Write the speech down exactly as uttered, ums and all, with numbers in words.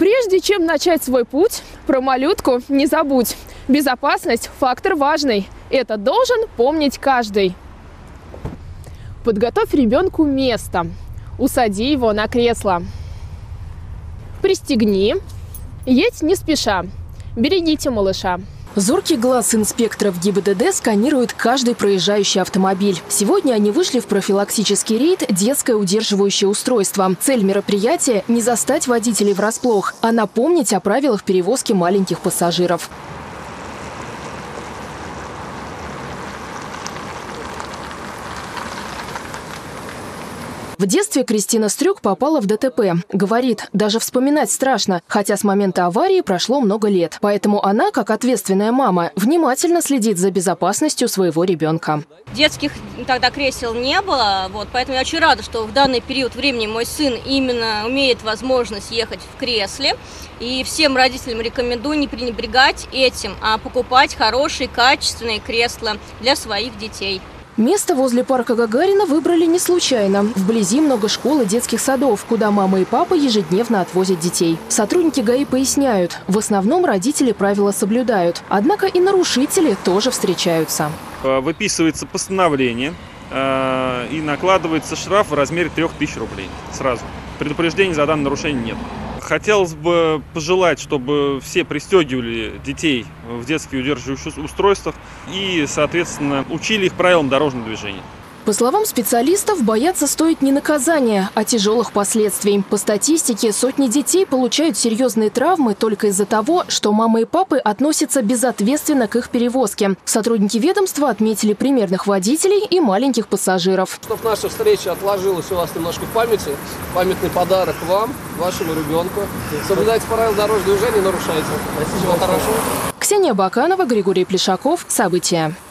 Прежде чем начать свой путь, про малютку не забудь. Безопасность – фактор важный. Это должен помнить каждый. Подготовь ребенку место. Усади его на кресло. Пристегни. Едь не спеша. Берегите малыша. Зоркий глаз инспекторов ГИБДД сканирует каждый проезжающий автомобиль. Сегодня они вышли в профилактический рейд «Детское удерживающее устройство». Цель мероприятия – не застать водителей врасплох, а напомнить о правилах перевозки маленьких пассажиров. В детстве Кристина Стрюк попала в ДТП. Говорит, даже вспоминать страшно, хотя с момента аварии прошло много лет. Поэтому она, как ответственная мама, внимательно следит за безопасностью своего ребенка. Детских тогда кресел не было, вот, поэтому я очень рада, что в данный период времени мой сын именно имеет возможность ехать в кресле. И всем родителям рекомендую не пренебрегать этим, а покупать хорошие, качественные кресла для своих детей. Место возле парка Гагарина выбрали не случайно. Вблизи много школ и детских садов, куда мама и папа ежедневно отвозят детей. Сотрудники ГАИ поясняют, в основном родители правила соблюдают. Однако и нарушители тоже встречаются. Выписывается постановление и накладывается штраф в размере трех тысяч рублей сразу. Предупреждений за данное нарушение нет. Хотелось бы пожелать, чтобы все пристегивали детей в детские удерживающие устройства и, соответственно, учили их правилам дорожного движения. По словам специалистов, бояться стоит не наказания, а тяжелых последствий. По статистике, сотни детей получают серьезные травмы только из-за того, что мамы и папы относятся безответственно к их перевозке. Сотрудники ведомства отметили примерных водителей и маленьких пассажиров. Чтобы наша встреча отложилась у вас немножко в памяти, памятный подарок вам, вашему ребенку. Соблюдайте правила дорожного движения, нарушайте. Всего хорошего. Ксения Баканова, Григорий Плешаков. События.